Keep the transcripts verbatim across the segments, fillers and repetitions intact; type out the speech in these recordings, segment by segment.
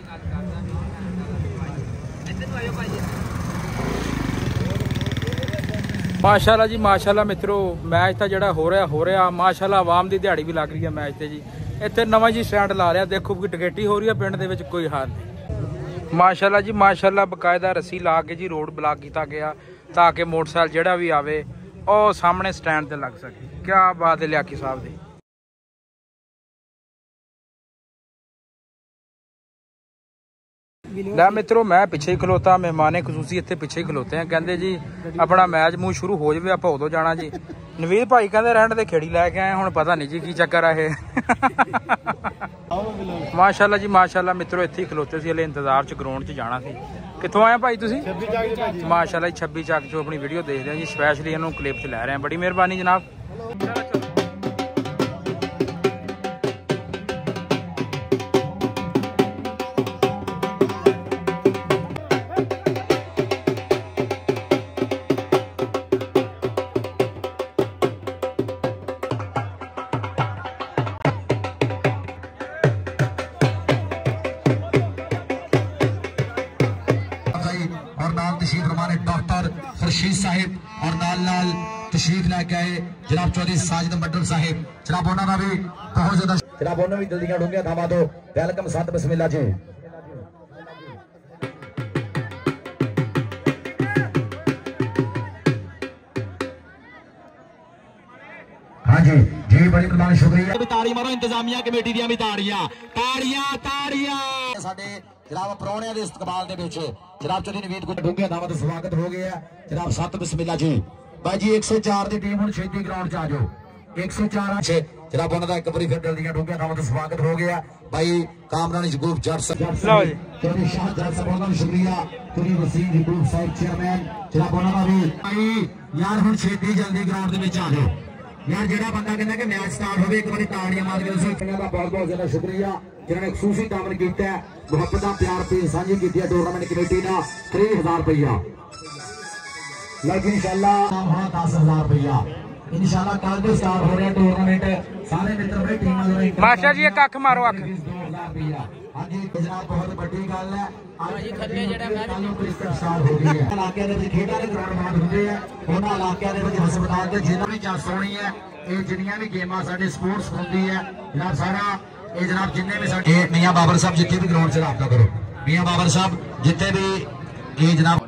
माशाल्लाह जी माशाल्लाह मित्रों, मैच तो जोड़ा हो रहा हो रहा माशाल्लाह, आवाम की दिहाड़ी भी लग रही है मैच से जी। इतने नवा जी स्टैंड ला लिया, देखो कि टिकटी हो रही है पिंड दे विच कोई हाल नहीं। माशाल्लाह जी माशाल्लाह, बकायदा रस्सी ला के जी रोड ब्लॉक किया गया ताकि मोटरसाइकिल जोड़ा भी आवे और सामने स्टैंड से लग सके। क्या बात है लियाकी साहब की। लै मित्रों, मैं पिछे ही खलोता, मेहमान खसूसी इतने पिछे ही खलोते हैं। कहते जी अपना मैच मूव शुरू हो जाए आप उदों जाना जी। नवीद भाई कहते रहने दे खेड़ी लैके आए, हुण पता नहीं जी की चक्कर है। माशाल्लाह जी माशाल्लाह मित्रों, इत्थे ही खलोते सी, हले इंतजार च ग्राउंड च जाना सी। कित्थों आए भाई तुसीं? माशाल्लाह जी छब्बी चक चो अपनी वीडियो देख रहे हैं जी, स्पैशली इन्हों क्लिप च लै रहे हैं। बड़ी मेहरबानी जनाब। डॉक्टर खुर्शीद साहिब और नाल नाल तशरीफ लैके आए जनाब चौधरी साजिद मंडल साहिब, जनाब उन्होंने भी बहुत ज्यादा जनाब उन्होंने भी जल्दियां डूंगियां थामा दो। वेलकम सत बिस्मिल्लाह जी। हाँ जी जी, बड़ी मेहरबानी, शुक्रिया। ताड़ी मारो इंतजामिया कमेटी दी भी ताड़ियां ताड़ियां ताड़ियां साडे जनाब परौणियां दे इस्तकबाल दे विच जनाब चौधरी नवीद को डूंगियां थावां ते स्वागत हो गया जनाब। सत बिस्मिल्लाह जी। भाई जी एक सौ चार की टीम हुण छेती ग्राउंड च आ जाओ। एक सौ चार जनाब उन्होंने एक बार फिर जल्दियां डूंगियां थावां ते स्वागत हो गया। भाई कामरान जगरूप जट साहब, चौधरी शाह जट साहब का शुक्रिया। चौधरी वसीम जगरूप साहब चेयरमैन जनाब उन्होंने भी भाई यार हुण छेती जल्दी ग्राउंड दे विच आ जाओ यार। जेड़ा बंदा कहना कि मैच स्टार्ट हो एक बार ताड़ियां मार के बहुत बहुत ज्यादा शुक्रिया जिन्होंने खसूसी काम किया, मुहब्बत प्यार पेश साझी की टूर्नामेंट कमेटी ने तीह हजार रुपया लेकिन इंशाल्लाह होना दस हजार रुपया इंशाल्लाह कल तो स्टार्ट हो रहा टूर्नामेंट। सारे मित्र भाई टीम मास्टर जी एक अख मारो अख। हाँ जी जनाब बहुत बड़ी गल है, स्टार्ट हो गई है। इलाके खेडा के ग्राउंड बंद होंगे हैं, उन्होंने इलाकों के हस्पताल के जिन्होंने भी जस होनी है, ये जिन्नियां भी गेमां साडे स्पोर्ट्स होंदी है जनाब सारा ये जनाब जिन्ने भी साडे मियां बाबर साहब जिथे भी ग्राउंड से रब्ता करो, मियां बाबर साहब जिथे भी ये जनाब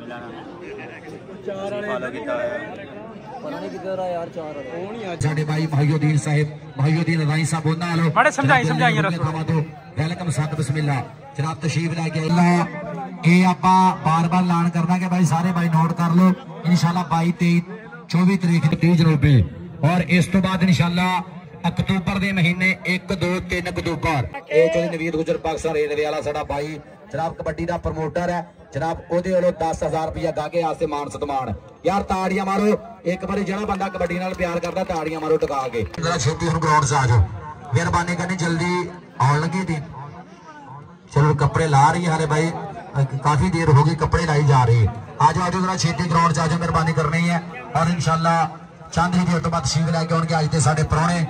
साडे भाई मोहिउद्दीन साहिब मोहिउद्दीन राई साहब उन्होंने बड़े समझाई समझाई वेलकम सत बिस्मिल्लाह जनाब तशरीफ लैके ये आप बार बार ऐलान करना कि भाई सारे भाई नोट कर लो। इंशाल्लाह बाई तेई चौबी तरीक तीह जनवरी और इस तो बाद इंशाल्लाह अक्तूबर के महीने एक दो तीन अक्तूबर चौधरी नवीद गुजर पाकिस्तान रेलवे वाला साडा भाई जनाब कबड्डी का प्रमोटर है जनाब ओदे वालों दस हजार रुपया गागे आस्ते मान सतमान। यार ताड़ियां मारो एक बार जो बंदा कबड्डी नाल प्यार करता ताड़ियां मारो टका के छेती हम ग्राउंड से आ जाओ। मेहरबानी करनी जल्दी आने लगी थी। चलो कपड़े ला रही है हरे भाई, काफी देर हो गई कपड़े लाई जा रही है। आज आज जरा छेती ग्राउंड से आ जाओ, मेहरबानी करनी है। और इंशाल्लाह चंद ही देर तो बाद तशरीफ लैके आउणगे अज दे साडे परौणे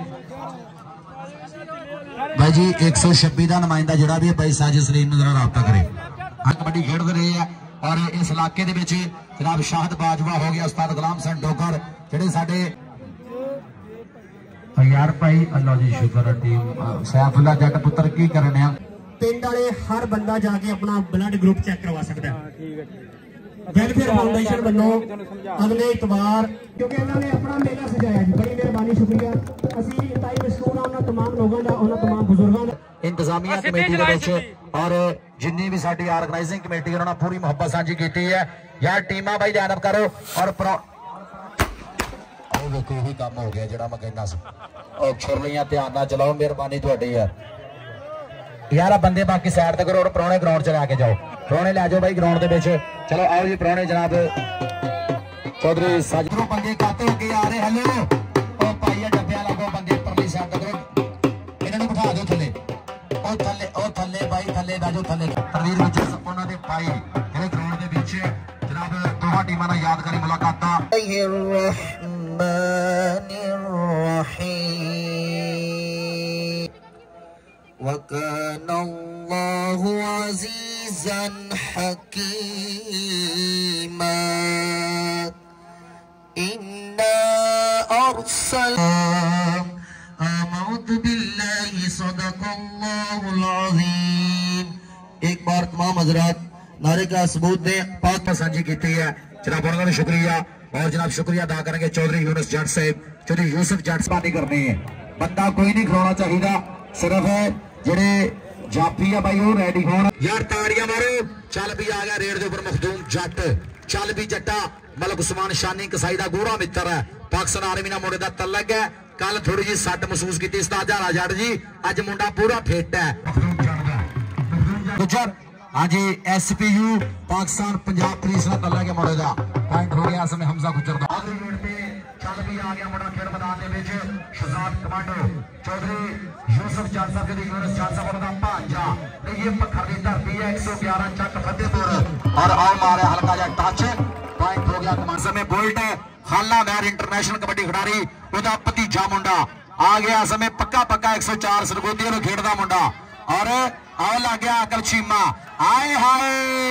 भाई जी एक सौ छब्बी का नुमाइंदा जोड़ा भी है भाई साजिद सलीम जरा रब्ता करे। कबड्डी खेड रहे हैं और इस इलाके दे विच जनाब शाहद बाजवा हो गया, उस्ताद गुलाम सन डोगर जेडे साडे यार भाई अल्लाह जी शुक्र टीम सैफुल्ला जट पुत्र की करने पिंड वाले हर बंदा जाके अपना ब्लड ग्रुप चेक करवा सकता है। वेलफेयर फाउंडेशन वालों अगले इतवार क्योंकि इन्होंने अपना मेला सजाया जी, बड़ी मेहरबानी शुक्रिया। असी टाइम स्कूल उन्होंने तमाम लोगों का उन्होंने तमाम बुजुर्गों का इंतजामिया कमेटी के विच और जिन्नी भी साडी ऑर्गेनाइजिंग कमेटी उन्होंने पूरी मुहब्बत साझी की है। यार टीमां भाई ध्यान करो और देखो यही काम हो गया जो मैं कहना सी छुरलियां ध्यान ना चलाओ, मेहरबानी तुहाडी यार। यार बंदे बाकी साइड तक करो और परौणे ग्राउंड च लैके जाओ, परौणे लै जाओ भाई ग्राउंड के विच। चलो आओ जी परौणे जनाब चौधरी साजिद बंदे काते हो के आ रहे हेलो ओ भाई डब्बिया लगो बंदे परली साइड तक इन्हां नूं बिठा दो थले ओ थले ओ थले भाई थले बैठो थले। तनवीर गुजर उन्हां दे भाई जेहड़े ग्राउंड दे विच जनाब दोहां टीमां नाल यादगारी मुलाकातां वकान अल्लाहु अज़ीज़न हकीमा इन्ना अरसल आमौतु बिल्लाहि सदक़ल्लाहुल अज़ीम। एक बार तमाम हज़रात नारे का सबूत दें, पाक पसंद की है जनाब, बहुत बहुत शुक्रिया। और जनाब शुक्रिया अदा करेंगे चौधरी यूनुस जट साहब, चौधरी यूसुफ जट साहब करनी है। बंदा कोई नहीं खिलाना चाहिए, सिर्फ जेडे जाफी है भाई वो रेडी होना यार। ताड़ियां मारो। चल भी आ गया रेड के ऊपर मखदूम जट, चल भी जट्टा मलक उस्मान शानी कसाई का गूढ़ा मित्र है, पाकिस्तान आर्मी ना मुंडे का तलक है। कल थोड़ी जी सट महसूस की उस्ताद हाला जट जी, अज मुंडा पूरा फिट है। गुजर हाँ जी, S P U Pakistan Punjab police का तलक है मुंडे का। पॉइंट हो गया समय हमजा गुजर का। चल भी आ गया मुंडा खेल मैदान के विच शहजाद कमांडो चौधरी यूसुफ जट साहब जी यूनुस जट साहब का भांजा। ये पत्थर की धरती है, एक सौ ग्यारह चक फतेहपुर और आओ मारे हल्का जा टच। पॉइंट हो गया कमांड समय बुलट खाला मैर इंटरनेशनल कबड्डी खिडारी ओदा भतीजा मुंडा आ गया समय पक्का पक्का एक सौ चार सरगोदी नु खेडदा मुंडा और आओ लग गया अकल चीमा। आए हाय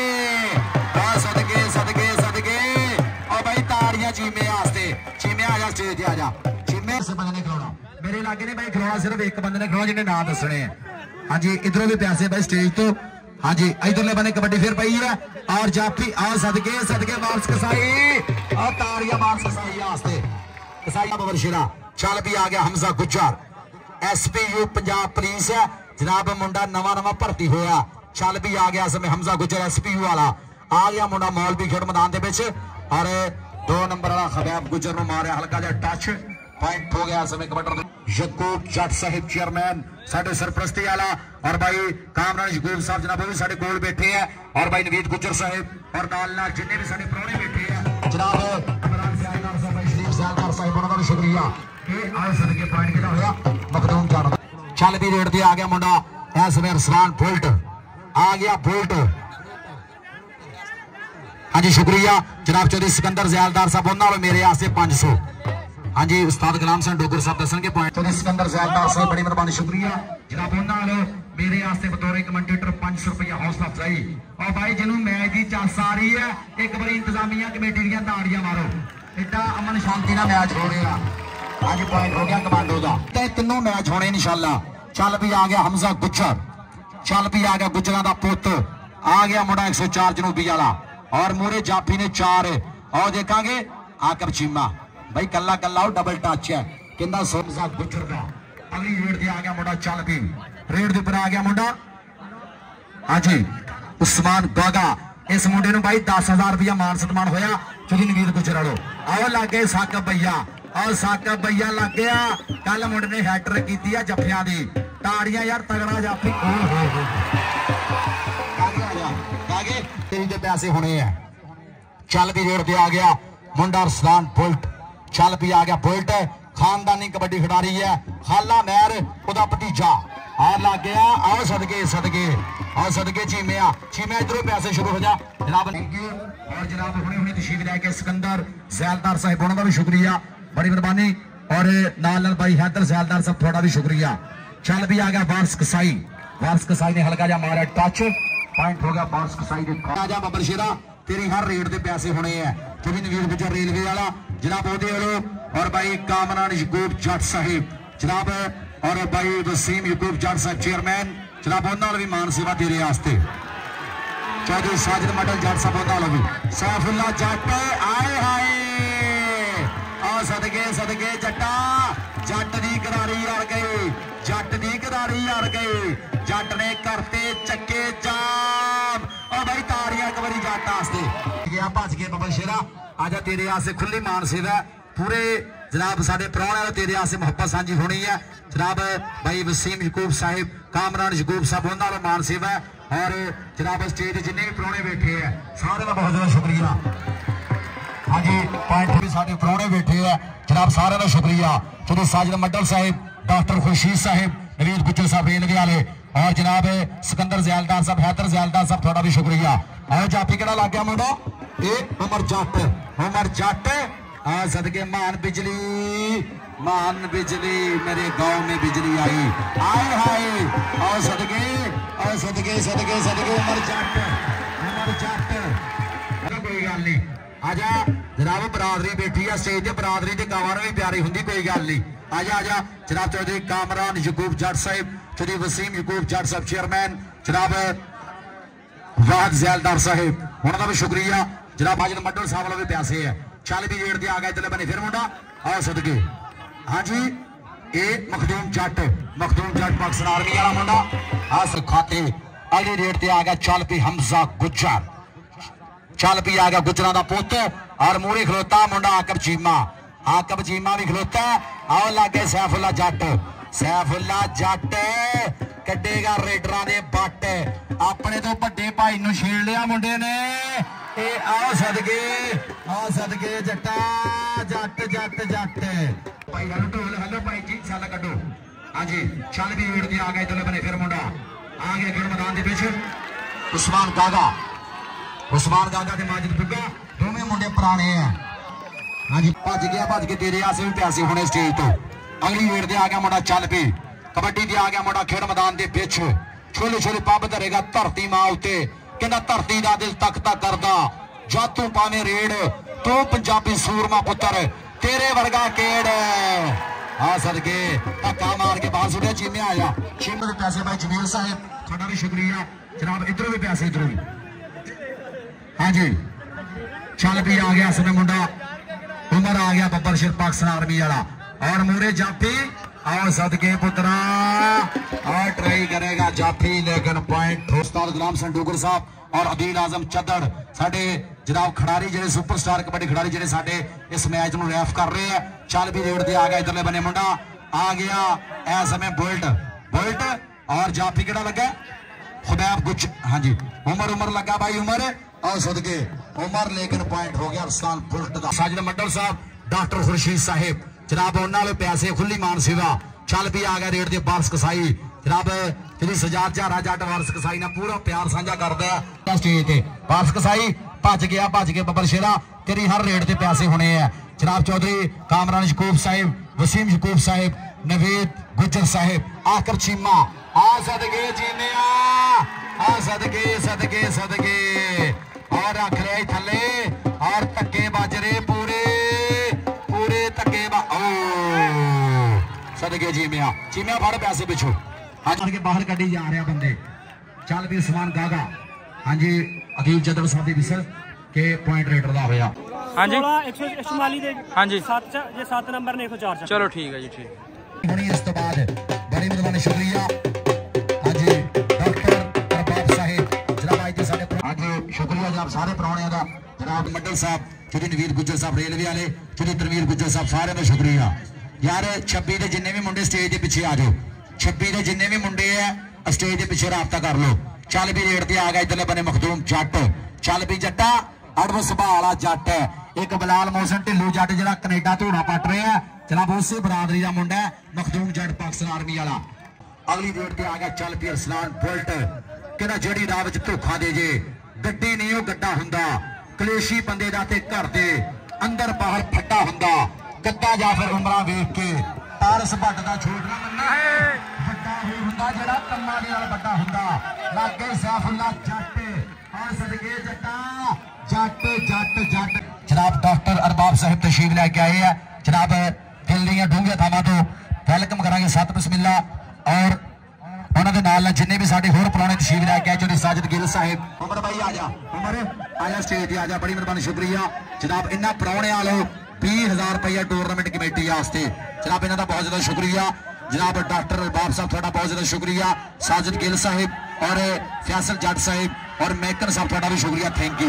सदके सदके सदके और भाई ताड़ियां चीमे वास्ते। चीमे आ जा स्टेज ते आ जा। चीमे से बंदे ने खिलाना मेरे लागे ने भाई खिलाना सिर्फ एक बंदे ने खिलाना जिन्हें नाम दसने हैं। हाँ जी इधरों भी पैसे भाई स्टेज तो। हाँ जी इधरले बने कबड्डी फिर पई है और जाफी आओ सदके सदके वार्स कसाई और ताड़ियां वार्स कसाई वास्ते कसाई बबरशिरा। चल भी आ गया Hamza Gujjar S P U Punjab police है जनाब, मुंडा नवा नवा भर्ती होया। चल भी आ गया समय Hamza Gujjar S P U वाला आ गया मुंडा मौलवी खेड मैदान दे विच और दो नंबर वाला खबैब गुज्जर नु मारिया हल्का जा टच। पॉइंट हो गया समय कबड्डी यकूब जट साहिब चेयरमैन साडे सरपरस्ती वाला और भाई कामरान यकूब साहब जनाब भी साडे कोल बैठे हैं और भाई नवीद गुज्जर साहिब और नाल नाल जिन्ने भी साडे प्राहुणे बैठे हैं जनाब इमरान सैयदार साहब भाई शरीफ सैयदार साहिब उन्हां दा भी शुक्रिया। ये आज सदके पॉइंट किदा होया मखदूम जान। चल भी रेड ते आ गया मुंडा इस समय अरसलान बुलट आ गया बुलट। हाँ जी शुक्रिया जनाब चौधरी सिकंदर ज़यालदार साहब उन्होंने मेरे वास्ते पांच सौ। हाँ जी उस्ताद गुलाम सिंह डोगर साहब दसन के पॉइंट चौधरी सिकंदर ज़यालदार साहब बड़ी मेहरबानी शुक्रिया जनाब उन्होंने मेरे वास्ते बतौर कमेंटेटर पांच सौ रुपया हौसला अफजाई। और भाई जिन्होंने मैच की चस आ रही है एक बार इंतजामिया कमेटी दी ताड़ियां मारो। एडा अमन शांति ना मैच हो रहा। आज पॉइंट हो गया कमांडो का तीनों मैच होने इंशाल्लाह। चल भी आ गया हमजा गुज्जर, चल भी आ गया गुज्जरा का पुत आ गया मुंडा एक सौ चार जनूबी वाला और मूरे जाफी ने चार और देखांगे आकर चीमा भाई कला कला डबल टच है कहना सोमजा गुज्जर का। अगली रेड से आ गया मुंडा चल भी रेड के ऊपर आ गया मुंडा हाँ जी उस्मान गागा। इस मुंडे भाई दस हजार रुपया मान सम्मान होया चौधरी नवीद गुज्जर वालों। आओ लग गए साकब भैया और साकब भैया लग गया कल मुंडे ने हैट्रिक की है जफिया की। ताड़ियां यार तगड़ा जाफी पैसे होने हैं। चल भी रेड पे आ गया मुंडा अरसलान बुलट, चल भी आ गया बुलट खानदानी कबड्डी खिडारी है खाला महर ओदा भतीजा आ लग गया। आओ सदके सदके आओ सदके चीमिया चीमिया इधरों पैसे शुरू हो जा जनाब। और जनाब हुणे हुणे तशरीफ लेके सिकंदर ज़यालदार साहब उन्होंने का भी शुक्रिया बड़ी मेहरबानी और नाल नाल भाई हैदर ज़यालदार साहब थोड़ा भी शुक्रिया। चल भी आ गया वारस कसाई, वारस कसाई ने हल्का जा मारा टच। पॉइंट हो गया वारस कसाई के आजा बबरशिरा तेरी हर रेड के पैसे होने हैं। चौधरी नवीद गुज्जर रेलवे वाला जनाब ओदे वालों और भाई कामरान यकूब जट साहिब जनाब और भाई वसीम यकूब जट साहब चेयरमैन जनाब उन्होंने भी मान सेवा तेरे वास्ते। चौधरी साजिद मडल जट साहब उन्होंने भी सैफुल्ला जट आए हाय और सदके सदके जट्टा जट दी करारी यार गई जट दी करारी यार गई जट ने करते चक्के जाम और भाई ताड़ियां एक बारी जट वास्ते गया भज के बबरशिरा आजा तेरे वास्ते खुली मान सेवा पूरे जनाब साडे प्राहुणे तेरे वास्ते मुहब्बत सांझी होनी है जनाब भाई वसीम यकूब साहिब कामरान यकूब साहब उन्होंने मान सेवा और जनाब स्टेज जिन्ने भी प्राहुणे बैठे हैं सारे का बहुत बहुत शुक्रिया। हाँ जी पॉइंट भी साडे प्राहुणे बैठे हैं जनाब सारे का शुक्रिया। चौधरी साजिद मडल साहिब डॉक्टर खुर्शीद साहिब नवीद गुज्जर साहब रेलवे वाले और जनाब सिकंदर ज़यालदार साहब हैदर ज़यालदार साहब थोड़ा भी शुक्रिया। और जाफी केड़ा लग गया मुंडा ए उमर जट उमर जट आ सदके मान बिजली मान बिजली मेरे गांव में बिजली आई आए हाय और सदके और सदके सदके सदके उमर जट उमर जट कोई गल नहीं आजा जनाब बरादरी बैठी है स्टेज ते बरादरी ते गावां नूं भी प्यारी हुंदी कोई गल नहीं आजा आजा जनाब चौधरी कामरान यकूब जट साहिब चौधरी वसीम यकूब जट साहब चेयरमैन जनाब वाद जैलदार साहिब उन्होंने भी शुक्रिया जनाब माजिद मड्डल साहब वालों भी पैसे है चल भी जेड़ आ गए इधर बने फिर मुंडा आओ सदके हाँ जी ये मखदूम जट मखदूम जट पाकिस्तान आर्मी वाला मुंडा हास खाते अगली रेट ते आ गया चल पी हमजा गुज्जर चल पी आ गया गुजरा का पुत और मूरी खलोता मुंडा आकब चीमा आकब चीमा भी खलोता आओ लागे सैफुल्ला जट सैफुल्ला जट कड्डेगा रेडर दे बट अपने तो बड़े भाई नूं छेड़ लिया मुंडे ने ए आओ सदके आओ सदके जट्टा जट जट जट भाई हेलो ढोल हेलो भाई जी साला कड्डो हाँ जी चल भी रेड आ गए इधरले बने फिर मुंडा आ गया खेल मैदान के पीछे उस्मान गागा उस्मान गागा ते माजिद बुग्गा दोवें मुंडे पुराने हैं हाँ जी भज गया भज के तेरे आसे भी पैसे होने स्टेज तो अगली वेट ते आ गया मुंडा चल पी कबड्डी ते आ गया मुंडा खेल मैदान के पिछ छोले छोले पब धरेगा धरती मां उत्ते कहना धरती का दिल तक तक करदा जद तू पावे रेड तू पंजाबी सूरमा पुत्र तेरे वर्गा केड़ हाँ सदके धक्का मार के बाहर सुटिया चीमे आया चीमे के पैसे भाई जमील साहब थोड़ा भी शुक्रिया जनाब इधरों भी पैसे इधरों भी हाँ जी चल भी आ गया समय मुंडा उमर आ गया बब्बर शेर पाकिस्तान आर्मी वाला और मूरे जाफी और सदके पुत्रा और ट्राई करेगा जाफी लेकिन पॉइंट उस्ताद गुलाम सिंह डोगर साहब और अदील आजम चद्दड़ साडे जनाब खिडारी जिहड़े सुपरस्टार कबड्डी खिडारी जिहड़े साडे इस मैच नूं रैफ कर रहे हैं चल भी रेड ते आ गया इधरले बने मुंडा आ गया ऐ समय बुलट बुलट और जाफी किहड़ा लगा खुदैब गुच हाँ जी उमर उमर लगा भाई उमर और सदके उमर लेकिन पॉइंट हो गया उस्ताद बुलट दा साजिद मंडल साहब डॉक्टर खुर्शीद साहिब जनाब उन्होंने पैसे खुली मान सेवा चल भी आ गया रेड दे बारस कसाई जनाब तेरी सजाद झारा जट वारस कसाई ने पूरा प्यार साझा करदा है स्टेज ते वारस कसाई भज गया भज के बब्बर शेरा तेरी हर रेड ते पैसे होने हैं जनाब चौधरी कामरान यकूब साहिब वसीम यकूब साहिब नवीद गुजर साहिब आकर चीमा आ सदके चीमिया आ सदके सदके सदके और रख लिया थले और धक्के बज रहे पूरे पूरे धक्के सदके चीमिया चीमिया फड़ पैसे पिछू हाँ के बाहर कड्डी जा रहे बंदे चल भी उस्मान गागा हाँ जी अकील जदड़ साहब की विसर के पॉइंट रेडर का होया हाँ जी हाँ जी सात नंबर ने एक सौ चार चलो ठीक है जी ठीक बड़ी इस तो बाद बड़ी मेहरबानी शुक्रिया हाँ जी डॉक्टर अरबाब साहिब जनाब आज सारे हाँ जी शुक्रिया जनाब सारे प्राणियों का जनाब मंडल साहब चौधरी नवीद गुज्जर साहब रेलवे वाले चौधरी तरवीर गुज्जर साहब सारे का शुक्रिया यार छब्बी के जिन्ने भी मुंडे स्टेज के पिछे आ जाओ छब्बी के जिन्ने भी मुंडे है स्टेज के पिछे राबता कर लो चल भी रेड ते आ गया इधरले बने मखदूम जट चल भी जट्टा अड़ब सुभाला जट एक बलाल मोहसन ढिल्लू जट जो कनेडा धूड़ा पट रहे हैं जनाब उस बरादरी का मुंडा मखदूम जट पाकिस्तान आर्मी वाला अगली रेड ते आ गया चल भी अरसलान बुलट कहना जड़ी राह विच धोखा दे जे गड्डी नहीं वो गड्ढा हुंदा कलेशी बंदे दा ते घर दे अंदर बाहर फट्टा हुंदा गद्दा जा फिर उमरा वेख के पारस भट्ट दा छोड़ ना मन्ना है बड़ा ही हुंदा जेड़ा कम्मा दे नाल बड़ा हुंदा लागे सैफुल्ला जट और सदके जट्टा जट जट जट जनाब डॉक्टर अरबाब साहब तशरीफ लेके आए हैं जनाब दिल दी डूंगे थावां तो वेलकम करांगे सत बिस्मिल्ला और उन्होंने नाल जिन्ने भी साडे होर पुराने तशरीफ लेके आए चौधरी साजिद गिल साहिब उमर भाई आ जा उमर आ जा स्टेज आ जा बड़ी मेहरबानी शुक्रिया जनाब इन्ना पुराने वालों बीस हजार रुपया टूरनामेंट कमेटी वास्ते जनाब इन्हों का बहुत ज्यादा शुक्रिया जनाब डॉक्टर अरबाब साहब थोड़ा बहुत ज्यादा शुक्रिया साजिद गिल साहिब और फैसल जट साहिब और मैकन साहब थोड़ा भी शुक्रिया थैंक यू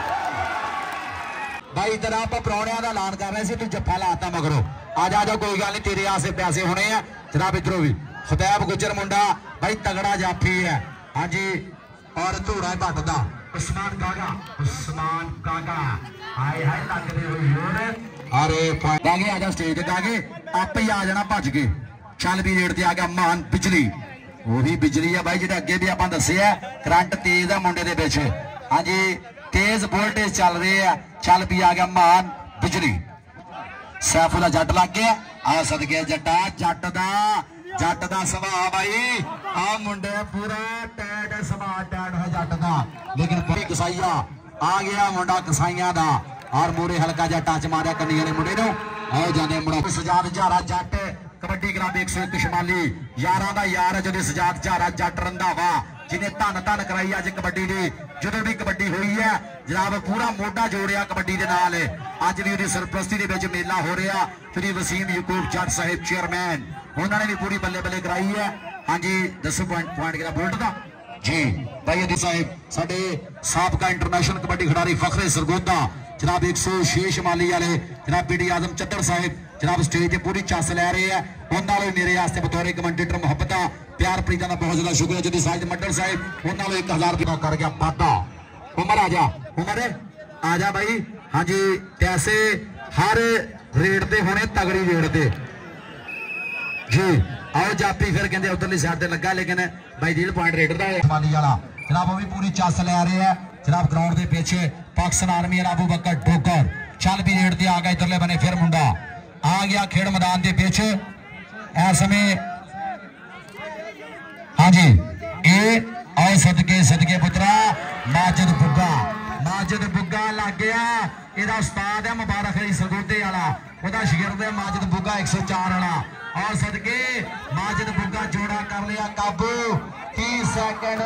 भाई इधर आप परौणिया का ऐलान कर रहे थे तू जफा लाता मगरों आज आ जाओ कोई गल नहीं तेरे आसे पैसे होने हैं जनाब इधरों भी खुदैब गुजर मुंडा भाई तगड़ा जाफी है हाँ जी और धूड़ा भट्ट दा उस्मान गागा उस्मान गागा हाय हाय लगदे होई होर अरे गागे आ जा स्टेज ते गागे आप ही आ जाना भज के चल भी रेड ते आ गया मान बिजली वो भी बिजली है भाई जिहड़े अगे भी आपां दस्सिया करंट तेज है मुंडे दे विच हाँ जी तेज वोल्टेज चल रही है चल भी आ गया मान बिजली सैफुल्ला जट लग गया आ सदके जट्टा जट दा जट दा सुभाव भाई आ मुंडे पूरा टैट सुभाव टैट है जट दा लेकिन बड़ी कसाईया आ गया मुंडा कसाईया दा और मूरे हल्का जा टच मारिया कन्नी वाले मुंडे नु आओ जाने मुंडा सजाद झारा जट कबड्डी क्लब एक सौ एक शिमाली यारां दा यार जदे सजाद झारा जट रंधावा जिन्हें धन धन कराई अज कबड्डी दी जो भी कबड्डी हुई है जनाब पूरा मोढा जोड़िया कबड्डी दे नाल अज भी उहदी सरपरस्ती दे विच मेला हो रहा श्री वसीम यकूब जट साहिब चेयरमैन उन्होंने भी पूरी बल्ले बल्ले कराई है। हाँ जी दसो पॉइंट पॉइंट किहड़ा बुलट दा जी भाई अदी साहिब साडे साबका इंटरनेशनल कबड्डी खिडारी फखरे सरगोदा जनाब एक सौ छे शमाली वाले जनाब पीडी आजम चद्दर साहिब जनाब स्टेज पूरी चस लै रहे हैं उन्होंने मेरे वास्ते बतौर कमेंटेटर मुहब्बत प्यार प्रीता का बहुत ज्यादा शुक्रिया जी साहिब मंडल साहिब उन्होंने एक हजार रुपया कर गया वादा उमर आ जा उमर आ जा भाई। हाँ जी पैसे हर रेट से होने तगड़ी रेट से जी आओ जापी फिर कहते उधरली साइड से लगा लेकिन भाई डील पॉइंट रेट का माली वाला जनाब वो भी पूरी चस लै रहे हैं जनाब ग्राउंड के पीछे पाकिस्तान आर्मी अबू बकर डोगर चल भी रेट से आ गया इधरले बने फिर मुंडा आ गया खेड मैदान के पीछे इस समय। हाँ जी ए आओ सदके सदके पुत्रा माजिद बुग्गा माजिद बुग्गा लग गया ਇਹਦਾ उस्ताद है मुबारक अली सरगोदे वाला ਉਹਦਾ शागिर्द है माजिद बुग्गा एक सौ चार वाला और सदके माजिद बुग्गा जोड़ा कर लिया काबू तीस सेकंड।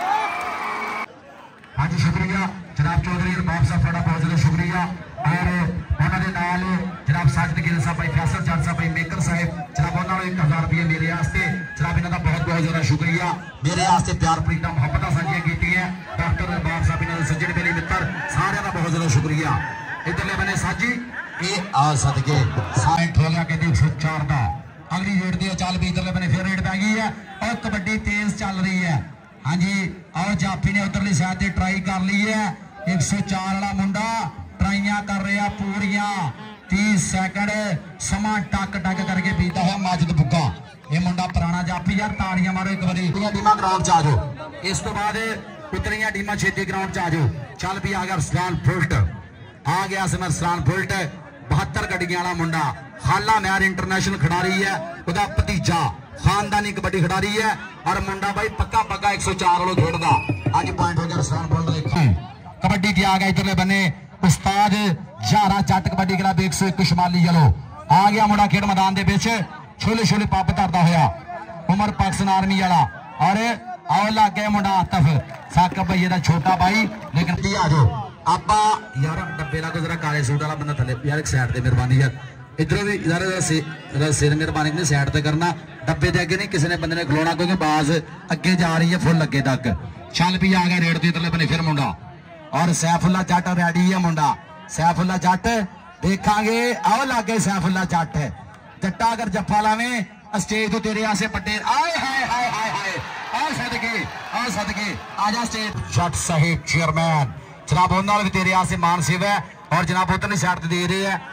हाँ जी शुक्रिया जनाब चौधरी रबाब साहब थोड़ा बहुत ज्यादा शुक्रिया और उन्होंने नाल जनाब साजिद गिल साहब भाई फैसल जट साहब भाई मेकर साहब जनाब उन्होंने एक हजार रुपये मेरे वास्ते जनाब इन्हों का बहुत बहुत ज्यादा शुक्रिया मेरे वास्ते प्यार प्रीता मुहब्बत साझिया की है डॉक्टर रबाब साहब इन्होंने सज्जन मेरे मित्र सारे का बहुत ज्यादा शुक्रिया। इधरले बने साजी ये आ सदके साइंट हो गया कहते एक सौ चार का अगली रेट दी चल भी इधरले बने फिर रेट पै गई है और कबड्डी तेज चल रही है। हाँ जी और जाफी ने उधरली साइड से ट्राई कर ली है एक सौ चार वाला मुंडा ट्राइयां कर रहा पूरियां तीस सैकंड समा टक टक करके बीता है माजिद बुग्गा ये मुंडा पुराना जाफी यार ताड़ियां मारो एक बारी टीमा ग्राउंड च आ जाओ इस तो बाद उतरियां टीमां छेती ग्राउंड च आ जाओ चल भी आ गया रसलान फुल्ट आ गया सिमर रसलान फुल्ट बहत्तर गड्डियां वाला मुंडा खाला मैर इंटरनेशनल खिडारी है वह भतीजा खानदानी कबड्डी खिडारी है और मुंडा भाई पक्का पक्का एक सौ चार वालों खेडदा अज पॉइंट हो गया रसलान फुल्ट कबड्डी की आ गया इधरले बने उस्ताद झारा जट कबड्डी क्लब एक सौ एक शिमाली जलो आ गया मुंडा खेड मैदान के पिछ छोले छोले पप धरता होया उमर पाकिस्तान आर्मी वाला और आओ लग गया मुंडा आतफ साकब भैया का छोटा भाई लेकिन आ जाओ आप यार डब्बे ला जरा काले सूट वाला बंदा थले यार एक साइड से मेहरबानी यार इधरों भी यार सिर मेहरबानी नहीं साइड से करना डब्बे के अगे नहीं किसी ने बंदे ने खलोना क्योंकि बाज अगे जा रही है फुल अगे तक चल भी आ गया रेट से इधरले बने फिर मुंडा और सैफुल्ला जट रेडी है मुंडा सैफुल्ला जट देखांगे आओ लागे सैफुल्ला जट जट्टा अगर जफ्फा लावे स्टेज तो तेरे आसे पट्टे आए हाय हाय हाय हाय आ सदके आ सदके आजा स्टेज जट साहिब चेयरमैन जनाब उन्होंने भी तेरे आसे मान सेव है और जनाब उधरली साइड दे रहे हैं।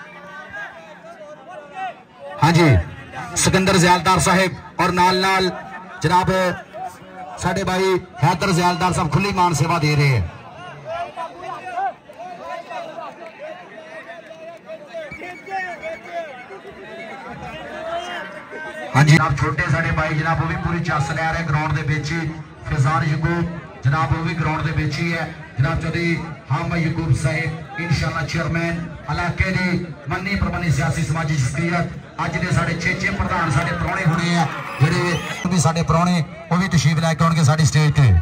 हाँ जी सिकंदर ज़यालदार साहिब और नाल नाल जनाब साडे भाई हैदर ज़यालदार साहब खुली मान सेवा दे रहे हैं। हाँ जी जनाब छोटे साडे भाई जनाब वो भी पूरी चस लै रहे ग्राउंड के बेची फिजान यकूब जनाब वो भी ग्राउंड के बेची है जनाब चौधरी हम यकूब साहिब इंशाअल्लाह चेयरमैन इलाके की मन्नी प्रबंधी सियासी समाजी शख्सियत अज के साढ़े छे छे प्रधान साढ़े प्राहुणे होने हैं जोड़े भी साढ़े प्राहुणे वो भी तशरीफ लैके आउणगे साडी स्टेज पे।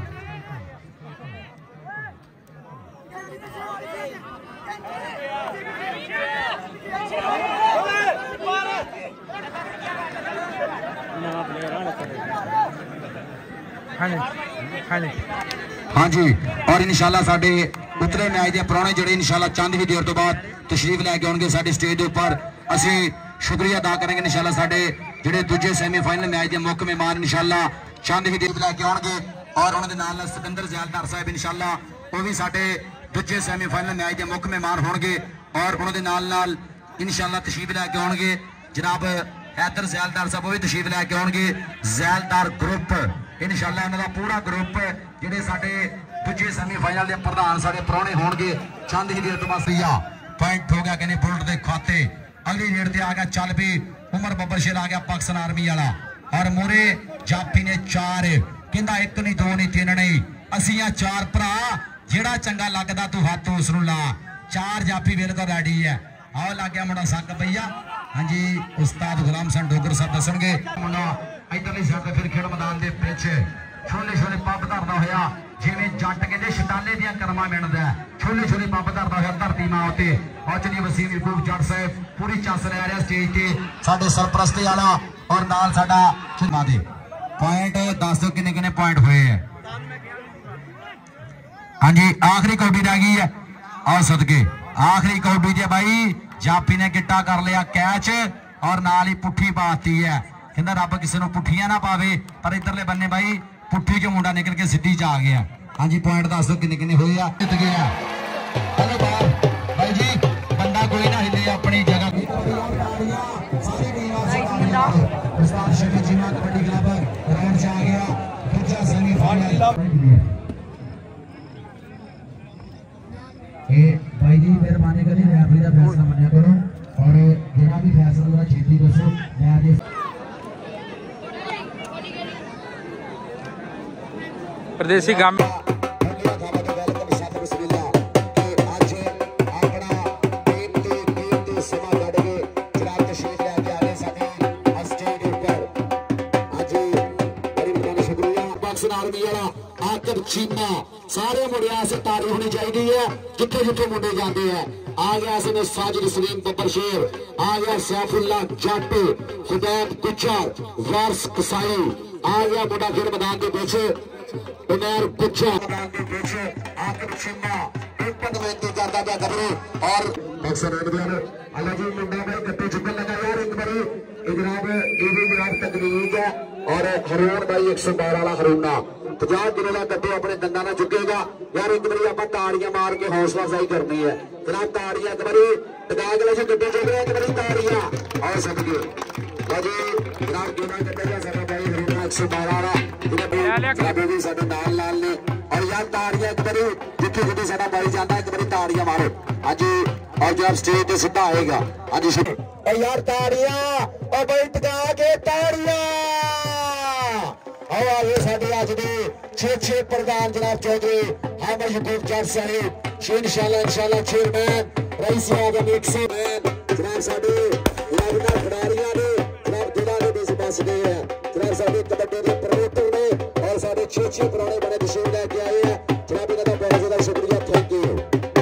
हाँ जी और इंशाअल्लाह साडे उतरे मैच के प्राहुणे जोड़े इंशाअल्लाह चंद ही देर तो बाद तशरीफ लैके आउणगे साडी स्टेज के उपर असी शुक्रिया अदा करेंगे इंशाअल्लाह साडे जिहड़े दूजे सेमीफाइनल मैच के मुख्य मेहमान इंशाअल्लाह चंद ही देर लैके आउणगे और उन्होंने नाल सिकंदर ज़यालदार साहब इंशाअल्लाह वो भी साडे दूजे सेमीफाइनल मैच के मुख्य मेहमान होणगे और उन्होंने नाल नाल इंशाअल्लाह तशरीफ लैके आउणगे जनाब हैदर ज़यालदार साहब वो भी तशरीफ लैके आउणगे ज़यालदार ग्रुप इंशाअल्लाह उन्होंने पूरा ग्रुप जिहड़े साडे दूजे सेमीफाइनल के प्रधान साडे प्राहुणे होणगे चंद ही देर तो बस पॉइंट हो गया कहने बुलट के खाते अगली रेट से आ गया चल भी उमर बब्बर शेर आ गया पाकिस्तान आर्मी वाला और मोरे जाफी ने चार कहता एक नहीं दो नहीं तीन नहीं असिया चार भरा जेड़ा चंगा लगदा तू हथ उस ला चार जाफी बिल्कुल रेडी है आओ लग गया मुंडा सक भैया हाँ जी उस्ताद गुलाम सन डोगर साहब दसणगे मुंडा इधरली साइड फिर खेड मैदान के पिछे छोले छोले पब धरदा होया जिवें जट कहते शटाले दियां कर्मा मिलदा छोले छोले पब धरदा होया धरती मां उत्ते औचनी वसीम यकूब जट साहब पूरी चस लै रहा स्टेज ते साडे सरप्रस्ती वाला और नाल साडा खिमा दे पॉइंट दस दो किन्ने किन्ने पॉइंट हुए है हाँ जी आखिरी कौडी रह गई है और सदके आखिरी कौडी जे भाई जापी ने किट्टा कर लिया कैच और नाल ही पुट्ठी पाती है कहता रब किसी को पुट्ठियां ना पावे पर इधरले बन्ने भाई पुट्ठी चो मुंडा निकल के सीधी च आ गया हाँ जी पॉइंट दस दो किन्ने किन्ने हुए जित गया हेलो भाई जी बंदा कोई ना हिले अपनी जगह कबड्डी क्लब ग्राउंड से आ गया दूसरा सेमीफाइनल भाई जी मेहरबानी करी रेफरी का फैसला मनिया करो और जेड़ा भी फैसला होगा छेती दसो मैं परदेसी गाम चीमा सारे मुंडिया से तारीफ होनी चाहिए है जिथे जिथे मुंडे जाते हैं आ गया इसमें साजिद सलीम बब्बर शेर आ गया सैफुल्ला जट हुदैब गुज्जर वारस कसाई आ गया मुंडा खेल मैदान के पीछे उमर गुज्जर मैदान के पीछे आकर चीमा एक पद में इंतजार करता क्या कर रहे और अक्सर अल्लाह जी मुंडा भाई कट्टे चुकन लगा यार एक बारी जनाब ये भी जनाब तकनीक है और हरून भाई एक सौ बारह वाला हरूना पचास किलो का कट्टू अपने दंदा ना चुकेगा यार एक बारी आप ताड़ियां मार के हौसला अफजाई करनी है जनाब ताड़ियां एक बारी टका के से कट्टे चुक रहे एक बारी ताड़ियां और सबके बाजी जनाब कीमा कट्टे साडा भाई हरूना एक सौ बारह वाला जिन्हें भी साडे नाल नाल ने और यार ताड़ियां एक बारी जिथे जिथे साडा भाई जाता एक बारी ताड़ियां मारो आज और जब स्टेज पे सीधा आएगा आज और यार ताड़ियां और भाई टका के ताड़ियां आओ आगे साडे अज दे छे छे प्रधान जनाब चौधरी हामिद यकूब जट साहिब इंशाअल्लाह इंशाअल्लाह चेयरमैन रईस आजम एक सौ जनाब साडे लाभदार खिडारियां ने जनाब जिला के बीच बस गए हैं जनाब साडे कबड्डी के प्रमोटर ने और साडे छे छे पुराने बड़े तशरीफ लेके आए हैं जनाब इनका बहुत ज्यादा शुक्रिया थैंक यू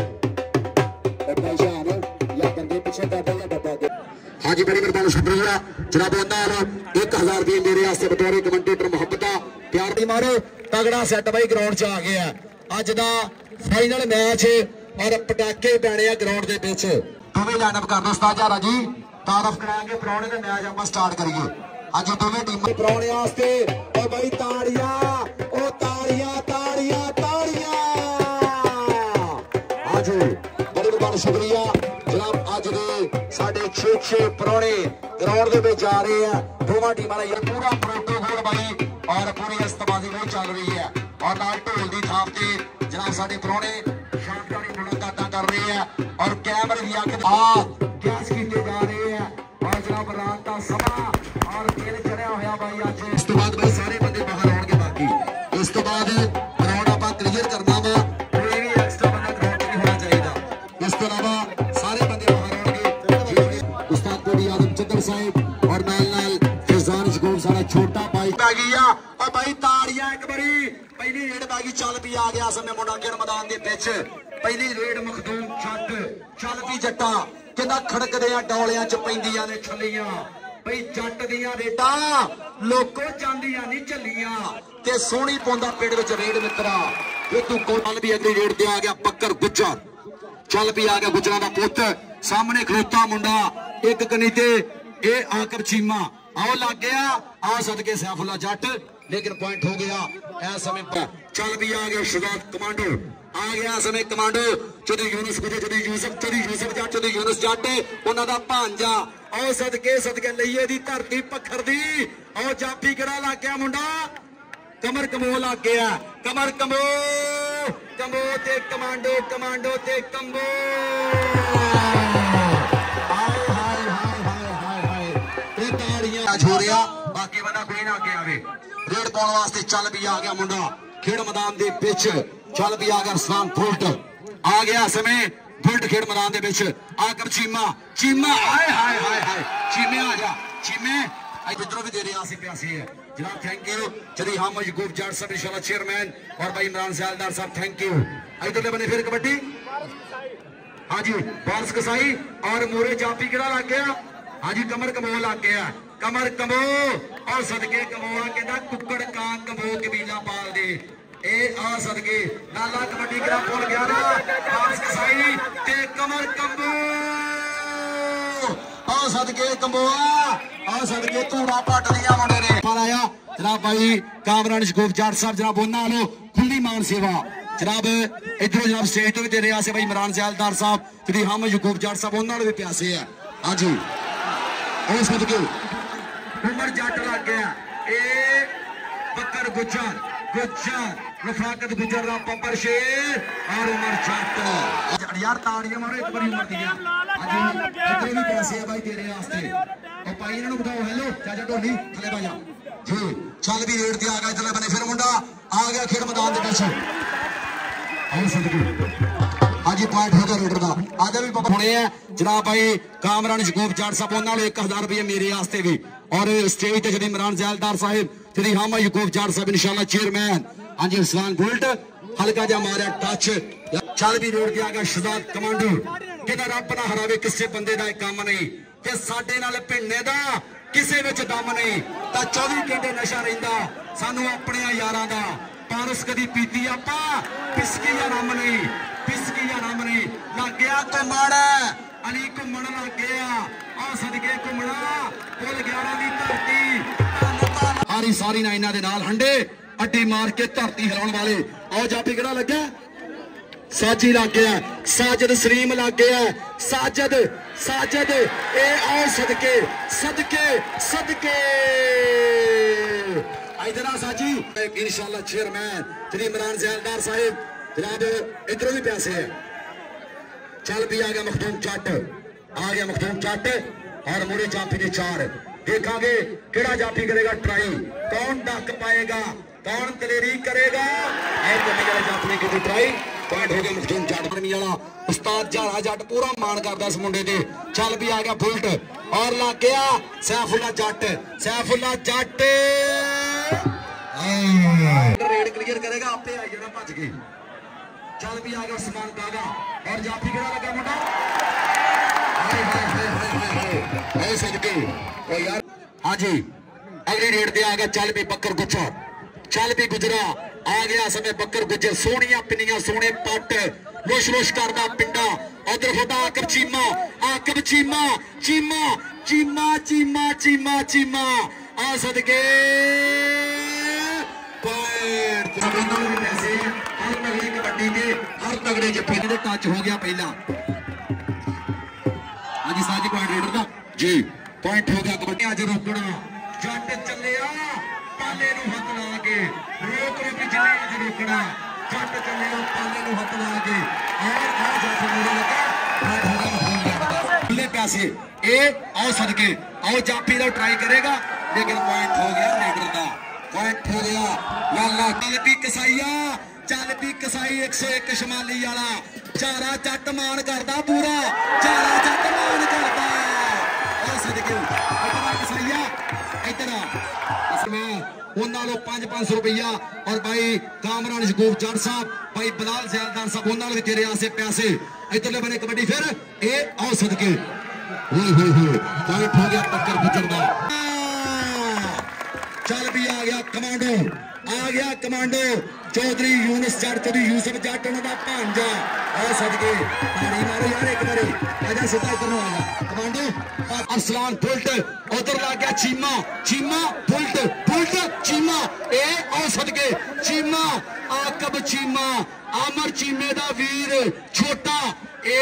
भाईजान या बंदे पीछे बैठे या डब्बा हाँ जी बड़ी मेहरबानी शुक्रिया जनाब एक हजार दी मेरे वास्ते बतौर कमेंटेटर मुहब्बत प्यार दी मारो तगड़ा सैट भाई ग्राउंड च आ गया अज दा फाइनल मैच और पटाके पैने ग्राउंड के पीछे दोवें लाइनअप कर दो उस्ताद यारा जी तारफ कराएंगे परौने का मैच आप स्टार्ट करिए अज दोवें टीम परौने वास्ते ओ भाई ताड़ियां ओ ताड़ियां ताड़ियां ताड़ियां आज बड़ी मेहरबानी शुक्रिया जनाब अज दे साढ़े छे छे परौने ग्राउंड के जा रहे हैं दोवां टीमां दा यार पूरा प्रोटोकॉल भाई और पूरी इस्तबाजी वो चल रही है और नाल ढोल की थाप से जनाब साढ़े परौने शानदारी मुलाकात कर रहे हैं और कैमरे भी आके आ गैस किए जा रहे हैं और जनाब रात का समा और दिन चढ़िया होया भाई अज इस तो बाद भाई सारे बंदे बाहर आउणगे बाकी इस तो बाद ग्राउंड आपां क्लीयर करना वा कोई भी एक्स्ट्रा बंदा ग्राउंड नहीं होना चाहिए इस तो अलावा सारे बंदे बाहर आउणगे उस्ताद कोडी आजम चंद्र साहिब और नाल नाल फिजान शगूर सारा छोटा भाई आ गया और भाई ताड़ियां एक बारी पहली रेड बागी चल भी आ गया समय मुंडा खेल मैदान के पिछ पहली रेड मखदूम जट चल भी जट्टा कहंदा खड़कदे डोलियां च पैंदियां ने छलियां भाई जट दियां रेडा लोको जांदियां नहीं झल्लियां ते सोहनी पौंदा पेड़ विच रेड मित्रा ये तू कोल भी अगली रेड ते आ गया बक्कर गुज्जर चल भी आ गया गुजरा का पुत सामने खलोता मुंडा एक कनी ते ए आकर चीमा आओ लग गया आ सदके सैफुल्ला जट लेकिन पॉइंट हो गया ऐ समय पर चल भी आ गया शुजात कमांडो आ गया समय कमांडो चौधरी यूनुस गुजर चौधरी यूसुफ चौधरी यूसुफ जट चौधरी यूनुस जट उन्हां दा भांजा आओ सदके सदके लईए दी धरती पत्थर दी आओ जाफी कड़ा लग गया मुंडा कमर कमो लग गया कमर कमो कमो ते कमांडो कमांडो ते कम्बो हाय हाय हाय हाय हाय हाय ताड़ियां हो रहा बाकी बंदा कोई ना अगे आवे रेड पाने वास्ते चल भी आ गया मुंडा खेड मैदान दे विच चल भी आ गया अरसलान बुल्ट आ गया समय बुल्ट खेड मैदान दे विच आकब चीमा चीमा हाय हाय हाय हाय चीमे आ गया चीमे इधरों भी दे रहे आसे प्यासे है जनाब थैंक यू चली हम यकूब जाट साहब इंशाल्लाह चेयरमैन और भाई इमरान सयालदार साहब थैंक यू इधरले बने फिर कबड्डी हाँ जी बारिश कसाई और मोरे जापी किड़ा लग गया हाँ जी कमर कमो लग गया कमर कमो और सदके कमोआ कहता कुकड़ कां कमो कबीला पाल दे ए आ सदके नाला कबड्डी किड़ा बोल गया ना बारिश कसाई ते कमर कमो आ सदके कमोआ आ सदके धूड़ा पट दिया मुंडे ने आया जनाब भाई कामरान यकूब जाट साहब जनाब उन्हां नो खुली मान सेवा जनाब इधरों जनाब स्टेज तो भी दे रहे भाई इमरान सयालदार साहब जी हम यकूब जाट साहब उन्होंने भी प्यासे है हाँ जी उमर जट लग गया ए बकर गुजर गुजर रफाकत गुजर का पंपर शेर और उमर जट यार ताड़ियां मारो एक बार उमर दिया इधर भी पैसे है भाई तेरे वास्ते और भाई इन्होंने बताओ हेलो चाचा ढोली थले भाई जी चल भी रेड दिया गया इधर बने फिर मुंडा आ गया खेड मैदान के पीछे हाँ जी पॉइंट होगा रेडर का आगे भी होने हैं जनाब भाई कामरान यकूब जाट साहब उन्होंने एक हजार रुपये मेरे वास्ते भी और स्टेज पे जब इमरान सयालदार साहिब जी हम यकूब जाट साहब इंशाल्लाह चेयरमैन हाँ जी अरसलान बुल्ट हल्का जा मारा टच चल भी रोड दिया गया शहजाद कमांडो कहता रब ना हरावे किसी बंदे का काम नहीं कि साडे नाल भिड़ने का किसी विच दम नहीं तो चौबी घंटे नशा रहिंदा सानू अपने यारां दा पारस कदी पीती आपा पिसकी या रम नहीं पिसकी या रम नहीं लग गया घुमण अली घुमण लग गया आ सदके घुमणा पुल ग्यारह दी धरती सारी सारी ना इन्हां दे नाल हंडे अड्डी मार के धरती हिलाउण वाले आओ जापी किहड़ा लग्या साजी लग गया साजद सलीम लग गया साजद साजद ए आओ सदके सदके सदके इधर साजी इंशाल्लाह चेयरमैन श्री इमरान सयालदार साहिब जनाब इधरों भी पैसे है चल भी आ गया मखदूम चट आ गया मखदूम चट और मुड़े जाफी ने चार देखांगे केड़ा जाफी करेगा ट्राई कौन डक पाएगा कौन दलेरी करेगा और करेगा जाफी की ट्राई पॉइंट हो गया मखदूम चट परमी वाला उस्ताद झाड़ा जट पूरा मान करदा इस मुंडे दे चल भी आ गया बुल्ट और लग गया सैफुल्ला जट सैफुल्ला जट रेड क्लियर करेगा आपे आई जाना भज के चल भी आ गया उस्मान दागा और जाफी केड़ा लगा मुंडा हाय हाय हाय हाय हाय सदके ओ यार हां जी अगली रेड दे आ गया चल भी बकर गुजर चल भी गुजरा आ गया समय बकर गुजर सोहनिया पिनियां सोहने पट लोश लोश करदा पिंडा उधर होता आकब चीमा आकब चीमा चीमा चीमा चीमा चीमा चीमा आ सदके पैसे हर तगड़ी कबड्डी के हर तगड़े जफे के टच हो गया पहला हाँ जी साजी पॉइंट रेडर का जी पॉइंट हो गया कबड्डी अज रोकना जट चलिया पाले नूं हथ ला के रोक रोक चले अज रोकना जट चलिया पाले नूं हथ ला के और आ जट मुड़े लगा पॉइंट हो गया खुले पैसे ए आओ सदके आओ जाफी दा ट्राई करेगा लेकिन पॉइंट हो गया रेडर का पॉइंट हो गया लाला चल भी कसाईया चल भी कसाई एक सौ एक शमाली वाला चारा चट मान करदा पूरा चारा चट मान करदा ओ सदके इतना कसाईया इतना इसमें उन्होंने पांच पांच सौ रुपया और भाई कामरान यकूब जाट साहब भाई बिलाल सयालदार साहब उन्होंने तेरे आसे पैसे इधरले बने कबड्डी फिर ए आओ सदके होए होए होए पॉइंट हो गया बकर गुजर दा चल भी आ गया कमांडो आ गया कमांडो चौधरी यूनुस जट चौधरी यूसुफ जट उन्होंने भांजा आ सदके पानी मारो यार एक बारी आजा सीधा इधर आ जा कमांडो अरसलान बुल्ट उधर लग गया चीमा चीमा बुल्ट बुल्ट चीमा ए आओ सदके चीमा आकब चीमा आमर चीमे दा वीर छोटा ए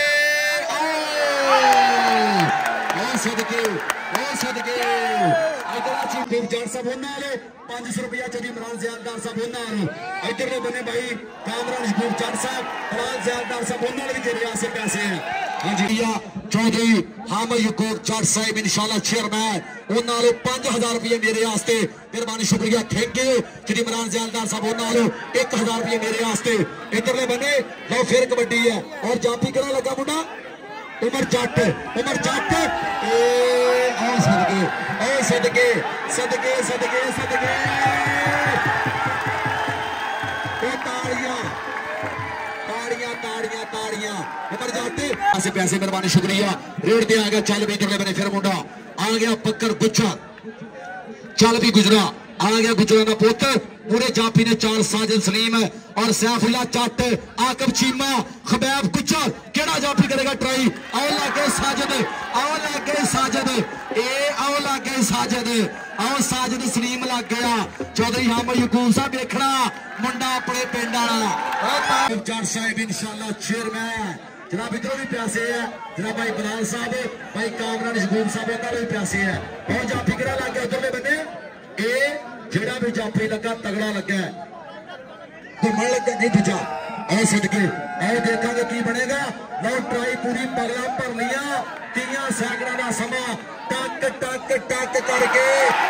आओ सदके ओ सदके जाट साहब उन्होंने पांच सौ रुपया चौधरी इमरान सयालदार साहब उन्होंने इधरले बने भाई कामरान यकूब जाट साहब बिलाल सयालदार साहब उन्होंने भी तेरे आसे पैसे हैं चौधरी हामिद यकूब जट साहिब इंशाल्लाह चेयरमैन उन्होंने पांच हजार रुपये मेरे वास्ते मेहरबानी शुक्रिया थैंक यू श्री इमरान जैलदार साहब उन्होंने एक हजार रुपये मेरे वास्ते इधरले बने लो फिर कबड्डी है और जापी करा लगा मुंडा उमर जट उमर जट ए सदके ए सदके सदके सदके सदके ताड़ियां ताड़ियां ताड़ियां ताड़ियां उमर जट ऐसे पैसे मेहरबानी शुक्रिया रेड दे आ गया चल भी इधरले बने फिर मुंडा आ गया बकर गुज्जर चल भी गुजरा आ गया गुजरा का पुत्र पूरे जाफी ने चार साजिद सलीम और सैफुल्ला जट आकब चीमा खबैब गुज्जर केड़ा जाफी करेगा ट्राई आओ लागे साजिद आओ लागे साजिद ए आओ लागे साजिद आओ साजिद सलीम लग गया चौधरी हामिद यकूब साहब देखना मुंडा अपने पिंड वाला जट साहिब इंशाल्लाह चेयरमैन जनाब इधरों भी प्यासे है जनाब भाई बिलाल साहब भाई कामरान शगून साहब इधर भी प्यासे है और जाफी करा लग गया उधरले बने ए जेड़ा भी जाफी लगा तगड़ा लगा घूमन लगा नहीं दूजा और सदके और देखा की बनेगा लो ट्राई पूरी पगला भर लिया तीन सैकड़ा का समा टक टक टक करके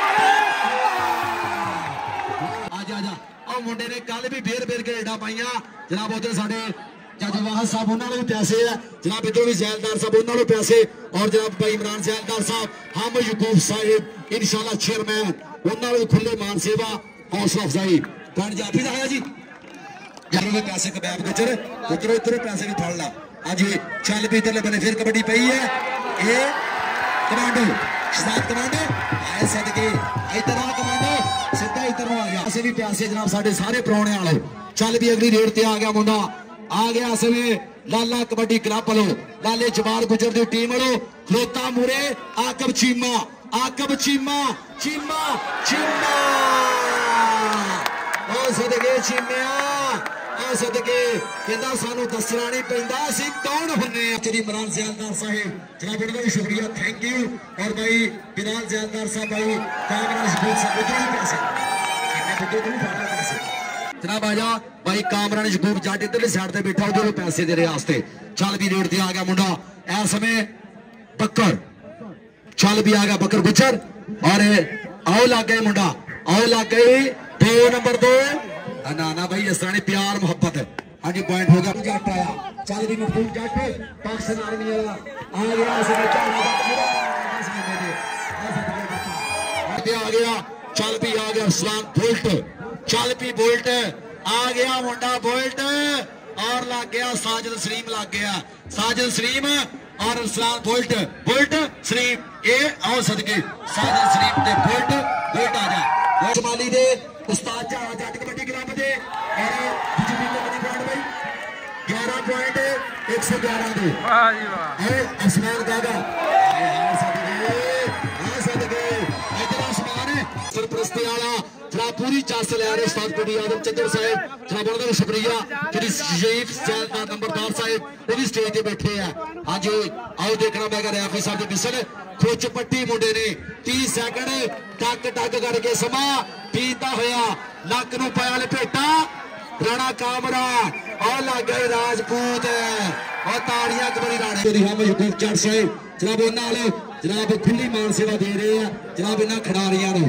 आजा आजा और मुंडे ने कल भी बेर बेर के रेडा पाइया जनाब उधर साडे जज वाहद साहब उन्होंने भी पैसे है जनाब इधरों भी जैलदार साहब उन्होंने पैसे और जनाब भाई इमरान जैलदार साहब हामिद यकूब साहिब इंशाल्लाह चेयरमैन उन्होंने भी खुले मान सेवा हौसला अफजाई पिंड जाफी आया जी इधरों भी पैसे कबैब गुजर उधरों इधरों पैसे भी फड़ ला हाँ जी चल भी इधरले बने फिर कबड्डी पई है ये कमांडो शहजाद कमांडो आए सदके इधर आ कमांडो सीधा इधर आ गया ऐसे भी पैसे जनाब साढ़े सारे परौने वाले चल भी अगली रेड ते आ गया मुंडा आ गया समय लाला कबड्डी क्लब वालों लाले जवार गुजर दी टीम वालों खलोता मुरे आकब चीमा आकब चीमा चीमा चीमा ओ सदके चीमिया ओ सदके कहंदा सानू दसना नहीं पैंदा असीं कौन हुन्ने आ श्री इमरान जैलदार साहिब जनाब उन्होंने भी शुक्रिया थैंक यू और भाई बिलाल जैलदार साहब भाई कामरान शगून साहब उधर भी पैसे चीमे बुद्धू को फाड़ा पैसे जनाब आजा भाई कामरान शगून जट इधरली साइड ते बैठा उधर पैसे दे वास्ते चल भी रेड ते आ गया मुंडा ऐ समय बकर चल भी आ गया बकर गुजर और आओ लग गए मुंडा आओ लग गई दो नंबर दो ना ना भाई इस तरह प्यार मोहब्बत हाँ जी पॉइंट हो गया जट आया चल भी महबूब जट पाकिस्तान आर्मी वाला आ गया आ गया चल भी आ गया अरसलान बोल्ट चल भी बोल्ट आ गया मुंडा बोल्ट और लग गया साजिद सलीम लग गया साजिद सलीम और अरसलान बोल्ट बोल्ट सलीम ए आओ सदके साजिद सलीम दे बोल्ट बोल्ट आ जा जमाली दे उस्ताद जा जट कबड्डी क्लब दे और बिजली कबड्डी ग्राउंड भाई ग्यारह पॉइंट एक सौ ग्यारह दे वाह जी वाह ए आसमान गागा हां सदके हां सदके इधर आसमान सरपरस्ती वाला जरा पूरी चास ले आ रहे उस्ताद पीडी आदम चंद्र साहब जरा बहुत बहुत शुक्रिया श्री शरीफ जैलदार नंबरदार साहब वो भी स्टेज पे बैठे हैं हां जी आओ देखना मैं कर रेफरी साहब की मिसल खोच पट्टी मुंडे ने तीस सेकंड टक टक करके समा पीता होया लक नु पाया लपेटा राणा कामरा और लग गए राजपूत और ताड़ियां कबड़ी राणे तेरी हम यकूब जट साहब जनाब उन्हां वाले जनाब खुली मान सेवा दे रहे हैं जनाब इन्हां खिडारियां नु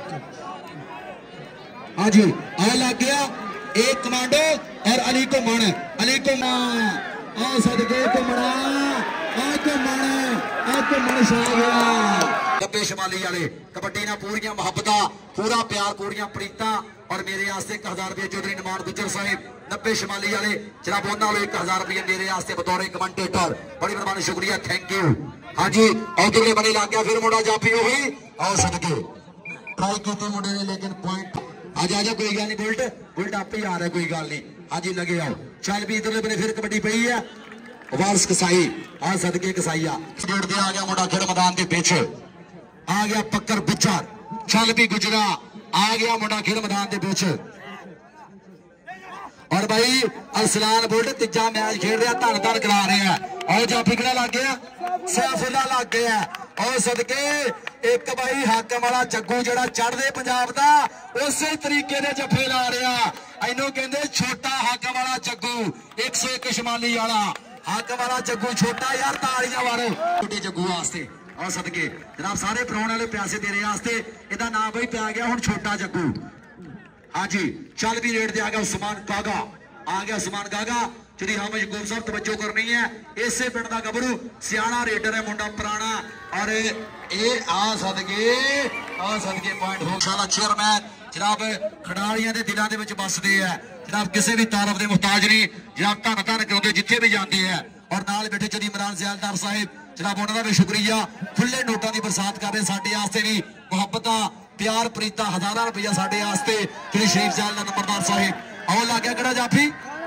हाँ जी आ लग गया एक कमांडो और अली को मन अली को आ सदके को मना आ को मन आ को मन छा गया नब्बे शमाली वाले कबड्डी ना पूरियां मोहब्बतां पूरा प्यार पूरियां प्रीतां और मेरे वास्ते एक हजार रुपये चौधरी नमान गुजर साहिब नब्बे शमाली वाले जनाब उन्होंने एक हजार रुपये मेरे वास्ते बतौर कमेंटेटर बड़ी मेहरबानी शुक्रिया थैंक यू हाँ जी औदले बने लग गया फिर मुंडा जाफी हुई और सदके ट्राई की मुंडे ने लेकिन पॉइंट आजा आजा कोई गल नहीं बुलट बुलट आप ही आ रहा है कोई गल नहीं हाँ जी लगे आओ चल भी इधरले बने फिर कबड्डी पई है वारस कसाई हाँ सदके कसाईया जोड़ दिया आ गया मुंडा खेल मैदान के पीछे आ गया पक्कर गुजर चल भी गुजरा आ गया मुंडा खेल मैदान के पीछे और भाई अरसलान बुलट तीजा मैच खेल रहा धन धन करा रहे हैं और जाफी किहड़ा लग गया सैफुल्ला लग गया और सदके एक भाई हाकम वाला जग्गू जड़ा चढ़दे पंजाब दा उस तरीके दे जफे ला रहा इनू कहंदे छोटा हाकम वाला जग्गू एक सौ एक शमाली वाला हक वाला जग्गू छोटा यार तालियां मारो छोटे जग्गू वास्ते और सदके जनाब सारे प्राहुणे वाले पैसे देने वास्ते इहदा नाम बई पै गया हुण छोटा जग्गू। हाँ जी चल भी रेट दे आ गया उस्मान गागा आ गया उस्मान गागा श्री हम यकूब साहब तवज्जो करनी है इसे पिंड का गबरू सियाणा रेडर है मुंडा पुराना और ए आ सदके आ सदके पॉइंट हो शाला चेयरमैन जनाब खिडारियां दे दिलां दे विच बसदे है जनाब किसी भी तारफ दे मुहताज नहीं जनाब धन धन कराउंदे जिथे भी जाते हैं और नाल बैठे चौधरी इमरान ज़ैलदार साहिब जनाब उन्होंने भी शुक्रिया खुले नोटा की बरसात कर रहे साडे वास्ते भी मुहब्बतां प्यार प्रीता हजारां रुपया साडे वास्ते श्री शरीफ ज़ैलदार नंबरदार साहिब आओ लग गया किहड़ा जाफी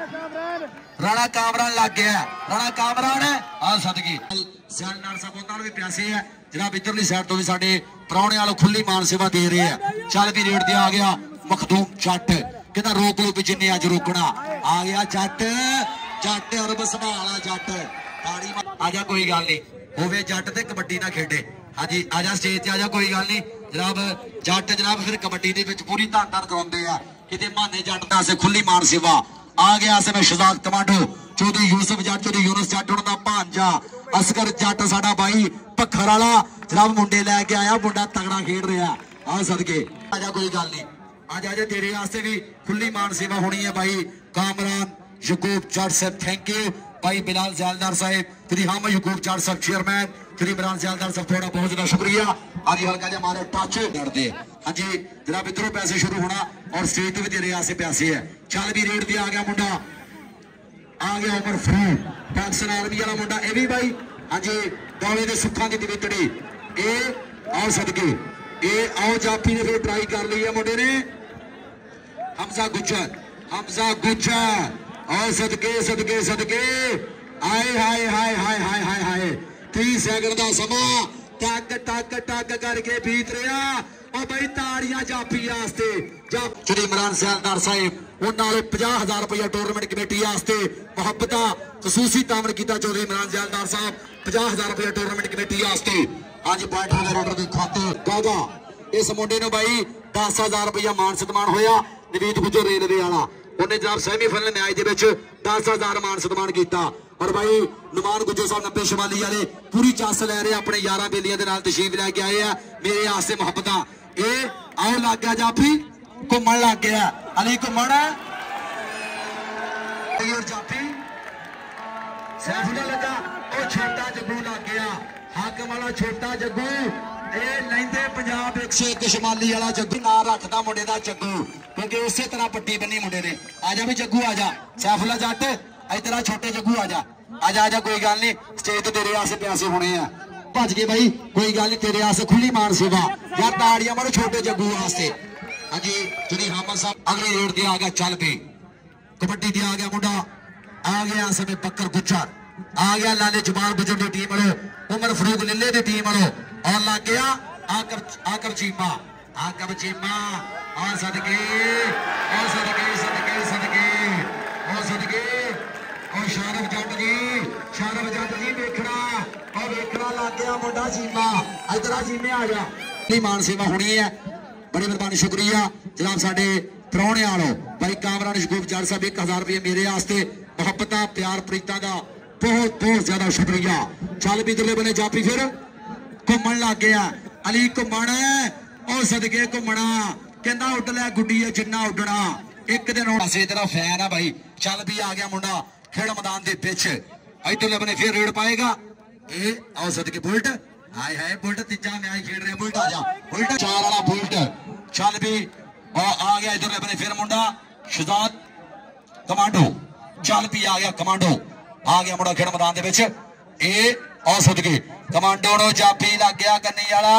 राणा कामरान लग गया राणा कामरान है आ सदकी ज़ैलदार साहब उन्होंने भी प्यासे है जनाब इधरली साइड तो भी साडे प्राहुणे वालों खुली मान सेवा दे रहे हैं चल भी रेट दे आ गया मखदूम जट कहता रोक लो भी जिन्ने अज रोकना आ गया जट जट अरब संभाला जट आजा कोई गल नहीं होवे जट ते कबड्डी ना खेडे हाँ जी आजा स्टेज ते आजा कोई गल नहीं जनाब जट जनाब फिर कबड्डी दे विच पूरी धन धन कराउंदे आ किते माने जट दा खुली मान सेवा आ गया से मैं शहजाद कमांडो चौधरी यूसुफ जट चौधरी यूनुस जट उन्हां दा भांजा असगर जट साडा भाई पत्थर वाला जनाब मुंडे लैके आया मुंडा तगड़ा खेड रहा आ सदके आजा कोई गल नहीं आज आज तेरे वास्ते भी खुली मान सेवा होनी है भाई कामरान यकूब जट साहब थैंक यू भाई बिलाल ज़ैलदार साहब श्री हम यकूब जट साहब चेयरमैन श्री इमरान ज़ैलदार साहब थोड़ा बहुत ज्यादा शुक्रिया आज हल्का जा मारे टच डरते हाँ जी जनाब इधरों पैसे शुरू होना और स्टेज भी तेरे वास्ते पैसे है चल भी रेट दिया आ गया मुंडा आ गया उमर फरूक पाकिस्तान आर्मी वाला मुंडा ये भी भाई हाँ जी दौले के सुखा की दिवितड़ी ए आओ सदके ए आओ जाफी ने फिर ट्राई कर ली है मुंडे ने हमजा गुज्जर हमजा गुज्जर आओ सदके सदके सदके आए हाय हाय हाय हाय हाय हाय तीस सैकंड का समा टक टक टक करके बीत रहा और भाई ताड़ियां जाफी वास्ते श्री इमरान ज़ैलदार साहिब उन्होंने पचास हजार रुपया टूर्नामेंट कमेटी वास्ते मुहब्बत खसूसी तामन किया चौधरी इमरान ज़ैलदार साहब पचास हजार रुपया टूर्नामेंट कमेटी वास्ते अज पॉइंट रोडर की खाते गागा इस मुंडे ने भाई दस हजार रुपया मान सन्मान होया नवीद गुजर रेलवे वाला उन्हें जनाब सैमीफाइनल मैच के दस हजार मान सन्मान किया और भाई नुमान गुज्जर साहब नब्बे शमाली वाले पूरी चास लै रहे अपने यार बेलिया के नाल तशरीफ लैके आए हैं मेरे आस्ते मुहब्बत ए आओ लग गया जाफी घूमन लग गया अली घूमन जाफी सैफुल्ला लगा और छोटा जग्गू लग गया हाकम वाला छोटा जग्गू ए लैंदे पंजाब एक सौ एक शमाली वाला जग्गू ना रखता मुंडे दा जग्गू क्योंकि उसे तरह पट्टी बनी मुंडे ने आजा भी जग्गू आजा सैफुल्ला जट इधर छोटे जग्गू आजा आजा आजा कोई गल नहीं स्टेज तो तेरे वास्ते पैसे होने हैं भज गए भाई कोई गल नहीं तेरे वास्ते खुली मान सेवा यार ताड़ियां मारो छोटे जग्गू वास्ते हाँ जी श्री हामद साहब अगले रेट दिया आ गया चल पे कबड्डी दिया आ गया मुंडा आ गया समय पक्कर गुज्जर आ गया लाले जमाल गुज्जर की टीम वालों उमर फरूक लिले की टीम वालों और लग गया आकर आकर चीमा आकर चीमा आ सदके आ सदके सदके सदके आ सदके और शारफ जट जी शारफ जट जी देखना और देखना लग गया मुंडा चीमा इधर चीमे आ जा मान सेवा होनी है बड़ी मेहरबानी शुक्रिया जनाब साडे प्राहुणे वालों भाई कामरान यकूब जट साहब एक हजार रुपये मेरे वास्ते मुहब्बत प्यार प्रीता का बहुत बहुत ज्यादा शुक्रिया चल भी इधरले बने जाफी फिर घूमन लग गया अली घूमन और सदके घूमना कहना उड लिया गुड्डी है जिन्ना उडना एक दिन होने तेरा फैन है भाई चल भी आ गया मुंडा खेड़ मैदान के पिछ इधरले बने फिर रेड पाएगा ए आओ सदके बुलट हाय हाय बुलट तीजा मैच खेल रहे बुलट आ जा बुलट चार वाला बुलट चल भी आ गया इधरले बने फिर मुंडा शहजाद कमांडो चल भी आ गया कमांडो आ गया मुंडा खेड़ मैदान के पिछ ए आओ सदके कमांडो नो जाफी लग गया कन्नी वाला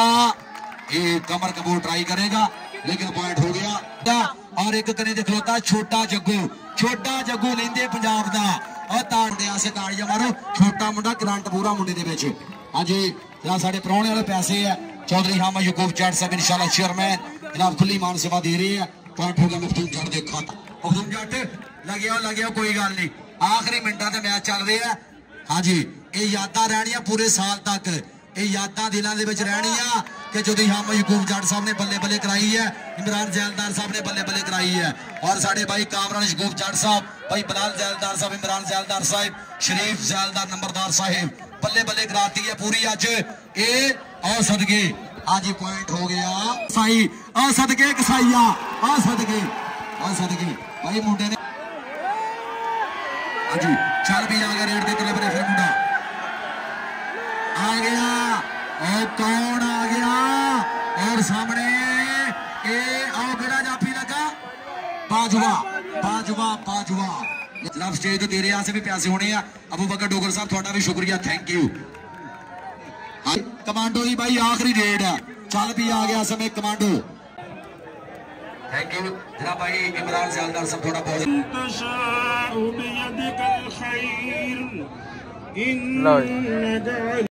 ये कमर कबूल ट्राई करेगा लेकिन पॉइंट हो गया और एक कने दे खलोता छोटा जग्गू छोटा जग्गू लेंदे पंजाब दा और ताड़दे आसे ताड़ियां मारो छोटा मुंडा करंट पूरा मुंडे दे विच हां जी जनाब साडे प्राहुणे वाले पैसे है चौधरी हम यकूब जट साहब इंशाल्लाह चेयरमैन जनाब खुली मान सेवा दे रहे हैं पॉइंट हो गया मखदूम जट दे खाता मखदूम जट लग्या लग्या कोई गल नहीं आखिरी मिनटां ते मैच चल रहा है हाँ जी ये यादां रहनियां पूरे साल तक ਇਹ ਯਾਦਾਂ ਦਿਲਾਂ ਦੇ ਵਿੱਚ ਰਹਿਣੀਆਂ ਕਿ ਜਦੋਂ ਹਾਂ ਮਹਿਬੂਬ ਜੱਟ ਸਾਹਿਬ ਨੇ ਬੱਲੇ ਬੱਲੇ ਕਰਾਈ ਹੈ, इमरान जैलदार साहब ने बल्ले बल्ले कराई है, और साढ़े भाई कामरान शगूफ जट साहब, भाई बिलाल जैलदार साहब, इमरान जैलदार साहब, शरीफ जैलदार नंबरदार साहब बल्ले बल्ले कराती है पूरी अज ए और सदके आज पॉइंट हो गया साई आ सदके कसाईया आ सदके आ सदके भाई मुंडे ने हां जी चल भी आ गया रेड दे तले पर फिर मुंडा आ गया और कौन आ गया और सामने ए आओ बेड़ा जाफी लगा बाजुआ बाजुआ बाजुआ जनाब स्टेज तो तेरे यहाँ से भी प्यासे होने हैं अबू बकर डोगर साहब थोड़ा भी शुक्रिया थैंक यू कमांडो की भाई आखिरी रेड है चल भी आ गया समय कमांडो थैंक यू जनाब भाई इमरान जैलदार साहब थोड़ा बहुत